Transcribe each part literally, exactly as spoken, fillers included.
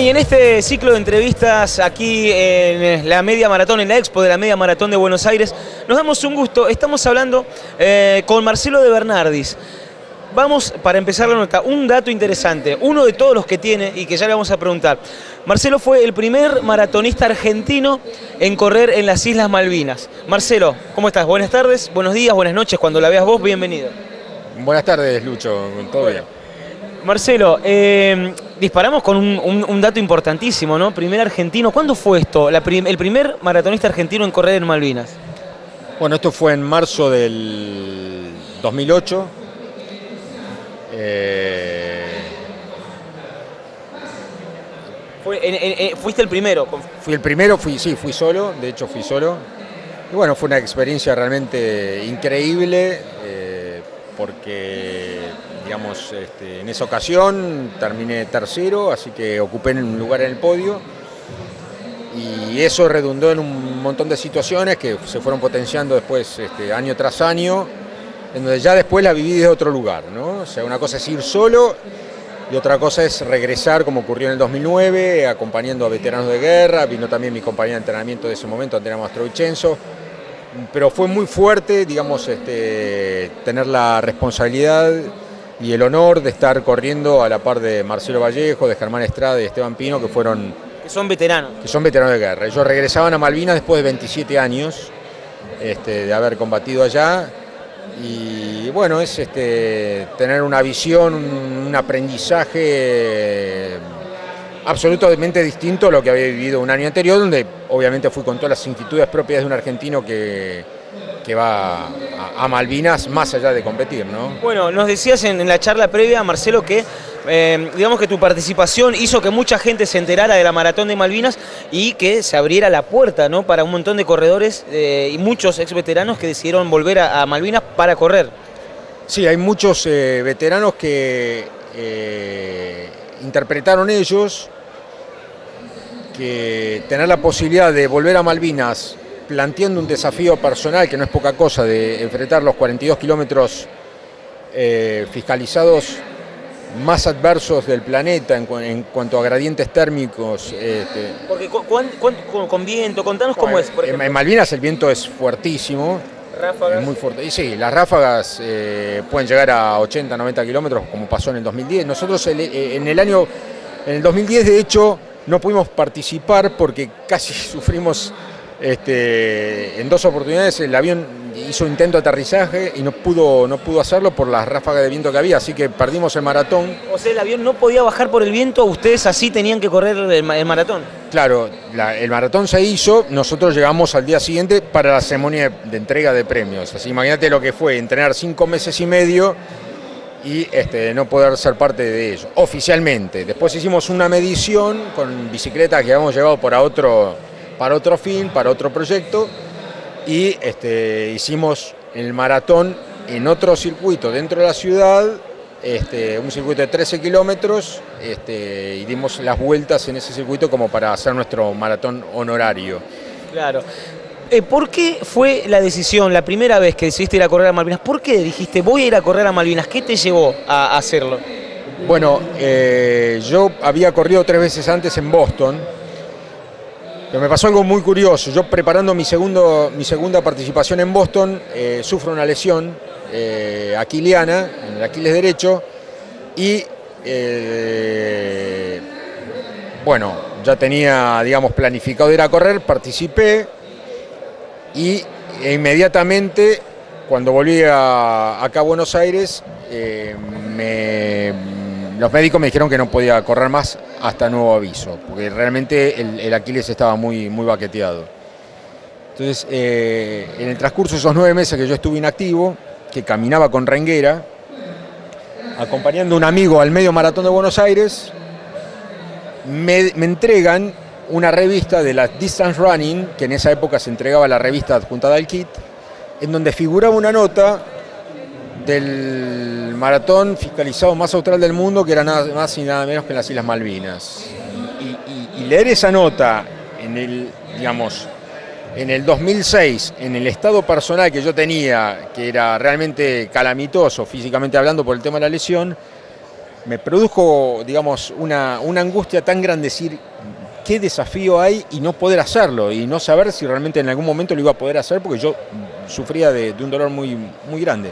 y en este ciclo de entrevistas aquí en la Media Maratón, en la Expo de la Media Maratón de Buenos Aires, nos damos un gusto. Estamos hablando eh, con Marcelo de Bernardis. Vamos, para empezar la nota, un dato interesante, uno de todos los que tiene y que ya le vamos a preguntar. Marcelo fue el primer maratonista argentino en correr en las Islas Malvinas. Marcelo, ¿cómo estás? Buenas tardes, buenos días, buenas noches, cuando la veas vos, bienvenido. Buenas tardes, Lucho, todo bueno. bien. Marcelo, eh, disparamos con un, un, un dato importantísimo, ¿no? Primer argentino, ¿cuándo fue esto? La prim el primer maratonista argentino en correr en Malvinas. Bueno, esto fue en marzo del dos mil ocho. Eh... Fue, en, en, ¿Fuiste el primero? Fui el primero, fui, sí, fui solo, de hecho fui solo. Y bueno, fue una experiencia realmente increíble, eh, porque... Digamos, este, en esa ocasión terminé tercero, así que ocupé un lugar en el podio y eso redundó en un montón de situaciones que se fueron potenciando después este, año tras año, en donde ya después la viví desde otro lugar, ¿no? O sea, una cosa es ir solo y otra cosa es regresar, como ocurrió en el dos mil nueve, acompañando a veteranos de guerra. Vino también mi compañera de entrenamiento de ese momento, Andrea Mastrovicenzo, pero fue muy fuerte, digamos, este, tener la responsabilidad y el honor de estar corriendo a la par de Marcelo Vallejo, de Germán Estrada y Esteban Pino, que fueron... Que son veteranos. Que son veteranos de guerra. Ellos regresaban a Malvinas después de veintisiete años este, de haber combatido allá. Y bueno, es este, tener una visión, un, un aprendizaje absolutamente distinto a lo que había vivido un año anterior, donde obviamente fui con todas las inquietudes propias de un argentino que... que va a, a Malvinas más allá de competir, ¿no? Bueno, nos decías en, en la charla previa, Marcelo, que eh, digamos que tu participación hizo que mucha gente se enterara de la Maratón de Malvinas y que se abriera la puerta, ¿no?, para un montón de corredores eh, y muchos ex veteranos que decidieron volver a, a Malvinas para correr. Sí, hay muchos eh, veteranos que eh, interpretaron ellos que tener la posibilidad de volver a Malvinas planteando un desafío personal, que no es poca cosa, de enfrentar los cuarenta y dos kilómetros eh, fiscalizados más adversos del planeta en, en cuanto a gradientes térmicos. Este. Porque con, con, con, con viento, contanos cómo bueno, es. Por en, en Malvinas el viento es fuertísimo. Ráfagas. Es muy fuerte. Y sí, las ráfagas eh, pueden llegar a ochenta, noventa kilómetros, como pasó en el dos mil diez. Nosotros el, en el año, en el dos mil diez, de hecho, no pudimos participar porque casi sufrimos... Este, en dos oportunidades el avión hizo intento de aterrizaje y no pudo, no pudo hacerlo por las ráfagas de viento que había, así que perdimos el maratón. O sea, el avión no podía bajar por el viento, ustedes así tenían que correr el, el maratón. Claro, la, el maratón se hizo, nosotros llegamos al día siguiente para la ceremonia de, de entrega de premios. Así, imagínate lo que fue entrenar cinco meses y medio y este, no poder ser parte de ello, oficialmente. Después hicimos una medición con bicicletas que habíamos llevado para otro... para otro fin, para otro proyecto, y este, hicimos el maratón en otro circuito dentro de la ciudad, este, un circuito de trece kilómetros, este, y dimos las vueltas en ese circuito como para hacer nuestro maratón honorario. Claro. Eh, ¿Por qué fue la decisión, la primera vez que decidiste ir a correr a Malvinas? ¿Por qué dijiste voy a ir a correr a Malvinas? ¿Qué te llevó a hacerlo? Bueno, eh, yo había corrido tres veces antes en Boston. Pero me pasó algo muy curioso. Yo preparando mi, segundo, mi segunda participación en Boston, eh, sufro una lesión eh, aquiliana, en el Aquiles derecho, y eh, bueno, ya tenía, digamos, planificado ir a correr, participé y e inmediatamente, cuando volví a, acá a Buenos Aires, eh, me, los médicos me dijeron que no podía correr más hasta nuevo aviso, porque realmente el, el Aquiles estaba muy, muy baqueteado. Entonces, eh, en el transcurso de esos nueve meses que yo estuve inactivo, que caminaba con renguera, acompañando a un amigo al medio maratón de Buenos Aires, me, me entregan una revista de la Distance Running, que en esa época se entregaba la revista adjuntada al kit, en donde figuraba una nota del maratón fiscalizado más austral del mundo, que era nada más y nada menos que en las Islas Malvinas. Y, y, y leer esa nota en el, digamos, en el dos mil seis, en el estado personal que yo tenía, que era realmente calamitoso físicamente hablando por el tema de la lesión, me produjo, digamos, una, una angustia tan grande decir qué desafío hay y no poder hacerlo, y no saber si realmente en algún momento lo iba a poder hacer, porque yo sufría de, de un dolor muy, muy grande.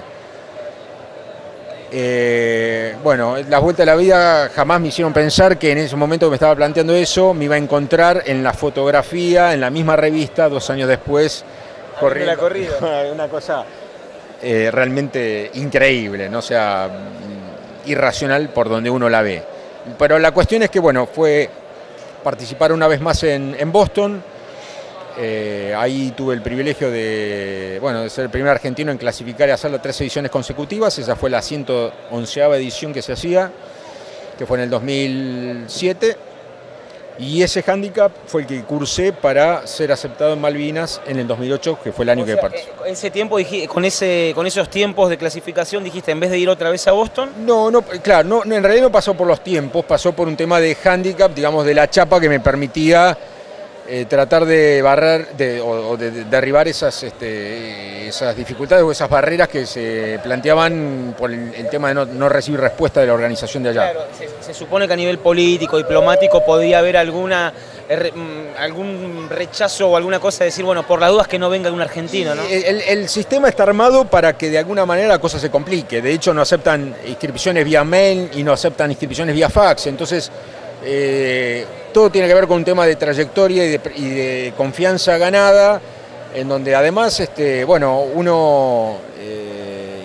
Eh, bueno, las vueltas de la vida jamás me hicieron pensar que en ese momento que me estaba planteando eso, me iba a encontrar en la fotografía, en la misma revista, dos años después, corriendo. La corrida. Una cosa eh, realmente increíble, ¿no? O sea, irracional por donde uno la ve. Pero la cuestión es que, bueno, fue participar una vez más en, en Boston. Eh, ahí tuve el privilegio de, bueno, de ser el primer argentino en clasificar y hacerlo tres ediciones consecutivas. Esa fue la ciento onceava edición que se hacía, que fue en el dos mil siete. Y ese hándicap fue el que cursé para ser aceptado en Malvinas en el dos mil ocho, que fue el año O sea, que participé. Ese tiempo, con, ese, con esos tiempos de clasificación, dijiste, en vez de ir otra vez a Boston. No, no, claro, no, en realidad no pasó por los tiempos, pasó por un tema de hándicap, digamos, de la chapa que me permitía eh, tratar de barrer de, o, o de, de derribar esas, este, esas dificultades o esas barreras que se planteaban por el, el tema de no, no recibir respuesta de la organización de allá. Claro, se, se supone que a nivel político, diplomático, podía haber alguna, er, algún rechazo o alguna cosa de decir, bueno, por las dudas que no venga un argentino, ¿no? El, el sistema está armado para que de alguna manera la cosa se complique. De hecho, no aceptan inscripciones vía mail y no aceptan inscripciones vía fax. Entonces, eh, todo tiene que ver con un tema de trayectoria y de, y de confianza ganada, en donde además, este, bueno, uno eh,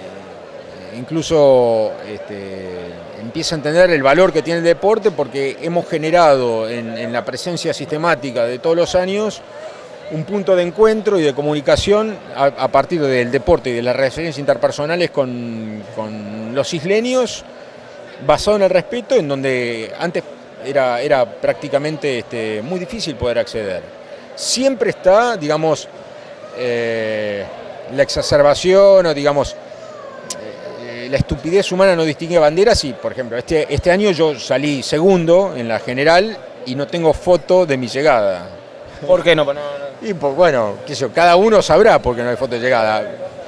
incluso este, empieza a entender el valor que tiene el deporte, porque hemos generado en, en la presencia sistemática de todos los años un punto de encuentro y de comunicación a, a partir del deporte y de las relaciones interpersonales con, con los isleños, basado en el respeto, en donde antes era, era prácticamente este, muy difícil poder acceder. Siempre está, digamos, eh, la exacerbación o, digamos, eh, la estupidez humana no distingue banderas y, por ejemplo, este, este año yo salí segundo en la general y no tengo foto de mi llegada. ¿Por qué no? no, no. Y pues, bueno, qué sé yo, cada uno sabrá por qué no hay foto de llegada.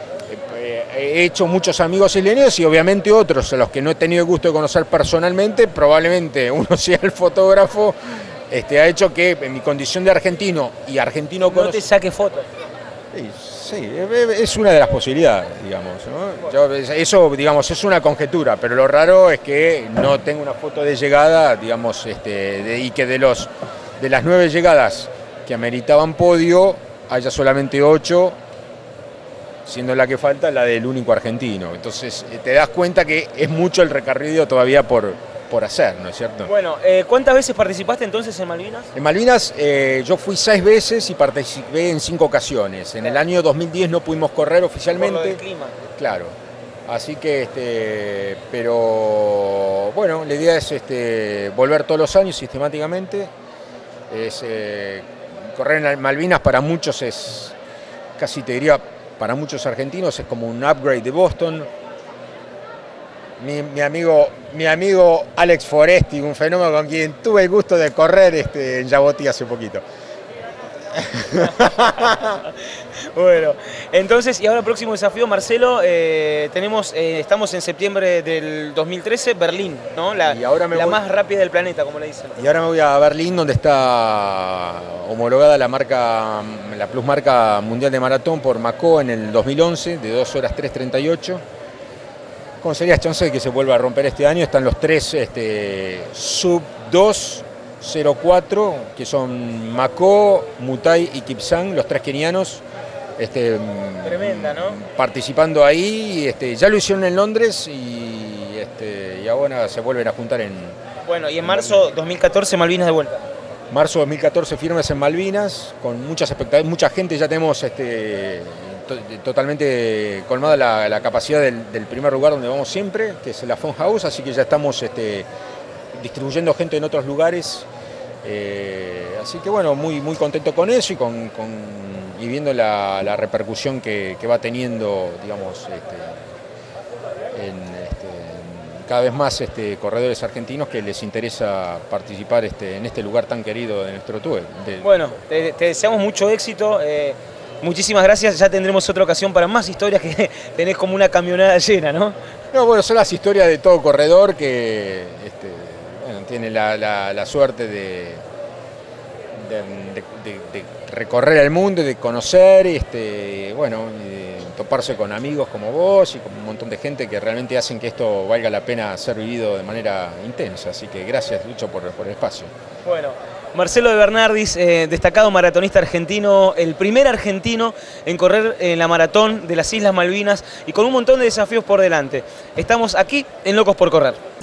He hecho muchos amigos isleños y obviamente otros a los que no he tenido el gusto de conocer personalmente, probablemente uno sea el fotógrafo, este, ha hecho que en mi condición de argentino y argentino no te saque fotos. Sí, sí, es una de las posibilidades, digamos, ¿no? Yo, eso, digamos, es una conjetura, pero lo raro es que no tengo una foto de llegada, digamos, este, de, y que de, los, de las nueve llegadas que ameritaban podio haya solamente ocho, siendo la que falta la del único argentino. Entonces te das cuenta que es mucho el recorrido todavía por, por hacer, ¿no es cierto? Bueno, eh, ¿cuántas veces participaste entonces en Malvinas? En Malvinas eh, yo fui seis veces y participé en cinco ocasiones. En el año dos mil diez no pudimos correr oficialmente. Por lo del clima. Claro. Así que, este, pero bueno, la idea es este, volver todos los años sistemáticamente. Es, eh, correr en Malvinas para muchos es, casi te diría, para muchos argentinos es como un upgrade de Boston. Mi, mi, amigo, mi amigo Alex Foresti, un fenómeno con quien tuve el gusto de correr este, en Yabotí hace poquito. Bueno, entonces, y ahora el próximo desafío, Marcelo, eh, tenemos, eh, estamos en septiembre del dos mil trece, Berlín, ¿no? La, y ahora me la voy, más rápida del planeta, como le dicen. Y ahora me voy a Berlín, donde está homologada la marca, la plusmarca mundial de maratón por Macó en el dos mil once, de dos horas tres treinta y ocho. Con serias chances de que se vuelva a romper este año. Están los tres este, sub dos cero cuatro, que son Macó, Mutai y Kipsang, los tres kenianos. Este, Tremenda, ¿no? Participando ahí, este, ya lo hicieron en Londres y, este, y ahora se vuelven a juntar en... Bueno, y en marzo dos mil catorce, Malvinas de vuelta. Marzo dos mil catorce firmes en Malvinas, con muchas expectativas, mucha gente, ya tenemos este, to, totalmente colmada la, la capacidad del, del primer lugar donde vamos siempre, que es la Fun House, así que ya estamos este, distribuyendo gente en otros lugares. Eh, así que bueno, muy, muy contento con eso y, con, con, y viendo la, la repercusión que, que va teniendo, digamos, este, en, este, en cada vez más este, corredores argentinos que les interesa participar este, en este lugar tan querido de nuestro Tour. De... Bueno, te, te deseamos mucho éxito. Eh, muchísimas gracias. Ya tendremos otra ocasión para más historias, que tenés como una camionada llena, ¿no? No, bueno, son las historias de todo corredor que este, bueno, tiene la, la, la suerte de, de, de, de, de recorrer el mundo y de conocer, este, bueno, y de toparse con amigos como vos y con un montón de gente que realmente hacen que esto valga la pena ser vivido de manera intensa. Así que gracias, Lucho, por, por el espacio. Bueno, Marcelo de Bernardis, eh, destacado maratonista argentino, el primer argentino en correr en la maratón de las Islas Malvinas y con un montón de desafíos por delante. Estamos aquí en Locos por Correr.